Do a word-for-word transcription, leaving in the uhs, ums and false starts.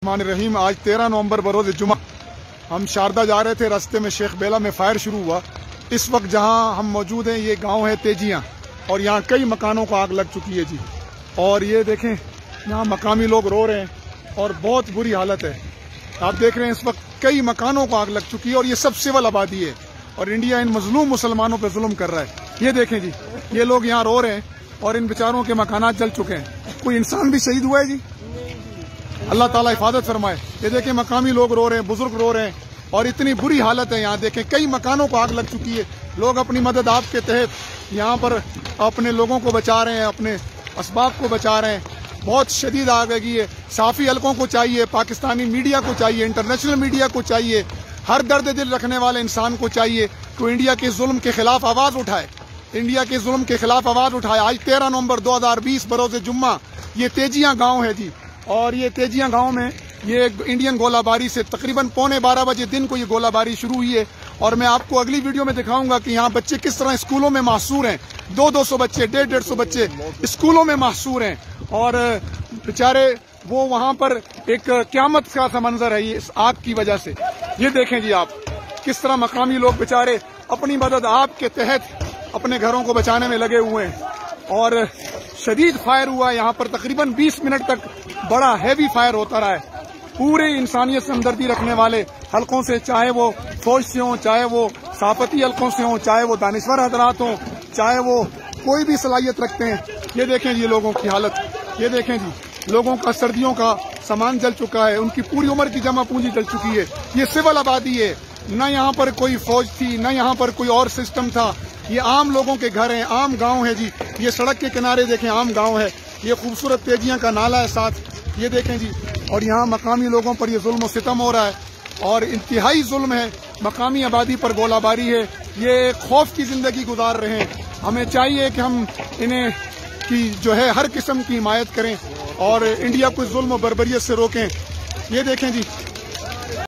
रहीम आज तेरह नवंबर बरोज़ जुमा हम शारदा जा रहे थे। रास्ते में शेख बेला में फायर शुरू हुआ। इस वक्त जहां हम मौजूद हैं ये गांव है तेजियां और यहां कई मकानों को आग लग चुकी है जी। और ये देखें यहां मकामी लोग रो रहे हैं और बहुत बुरी हालत है। आप देख रहे हैं इस वक्त कई मकानों को आग लग चुकी है और ये सब सिविल आबादी है और इंडिया इन मजलूम मुसलमानों पर जुल्म कर रहा है। ये देखें जी, ये लोग यहाँ रो रहे हैं और इन बेचारों के मकानात जल चुके हैं। कोई इंसान भी शहीद हुआ है जी? अल्लाह ताला हिफाजत फरमाए। ये देखें मकामी लोग रो रहे हैं, बुजुर्ग रो रहे हैं और इतनी बुरी हालत है। यहाँ देखें कई मकानों को आग लग चुकी है। लोग अपनी मदद आपके तहत यहाँ पर अपने लोगों को बचा रहे हैं, अपने असबाब को बचा रहे हैं। बहुत शदीद आग लगी है। साफी हलकों को चाहिए, पाकिस्तानी मीडिया को चाहिए, इंटरनेशनल मीडिया को चाहिए, हर दर्द दिल रखने वाले इंसान को चाहिए कि इंडिया के जुल्म के खिलाफ आवाज उठाए, इंडिया के जुल्म के खिलाफ आवाज उठाए। आज तेरह नवंबर दो हजार बीस बरोज़ जुम्मा ये तेजियां गांव है जी। और ये तेजियां गांव में ये इंडियन गोलाबारी से तकरीबन पौने बारह बजे दिन को ये गोलाबारी शुरू हुई है। और मैं आपको अगली वीडियो में दिखाऊंगा कि यहाँ बच्चे किस तरह स्कूलों में महसूर हैं। दो दो सौ बच्चे, डेढ़ डेढ़ सौ बच्चे स्कूलों में महसूर हैं और बेचारे वो वहां पर एक क्यामत का सा मंजर है ये इस आग की वजह से। ये देखें जी आप किस तरह मकामी लोग बेचारे अपनी मदद आपके तहत अपने घरों को बचाने में लगे हुए हैं। और शदीद फायर हुआ है यहाँ पर, तकरीबन बीस मिनट तक बड़ा हैवी फायर होता रहा है। पूरे इंसानियत से हमदर्दी रखने वाले हलकों से, चाहे वो फौज से हों, चाहे वो साफती हलकों से हों, चाहे वो दानिश्वर हजरात हों, चाहे वो कोई भी सलाहियत रखते हैं। ये देखें जी लोगों की हालत, ये देखें जी लोगों का सर्दियों का सामान जल चुका है, उनकी पूरी उम्र की जमा पूंजी जल चुकी है। ये सिविल आबादी है, न यहाँ पर कोई फौज थी, न यहाँ पर कोई और सिस्टम था। ये आम लोगों के घर हैं, आम गांव है जी। ये सड़क के किनारे देखें आम गांव है। ये खूबसूरत तेजियां का नाला है साथ, ये देखें जी। और यहाँ मकामी लोगों पर ये जुल्म और सितम हो रहा है और इंतहाई जुल्म है। मकामी आबादी पर गोलाबारी है। ये खौफ की जिंदगी गुजार रहे हैं। हमें चाहिए कि हम इन्हें की जो है हर किस्म की हिमायत करें और इंडिया को जुल्म और बर्बरियत से रोकें। ये देखें जी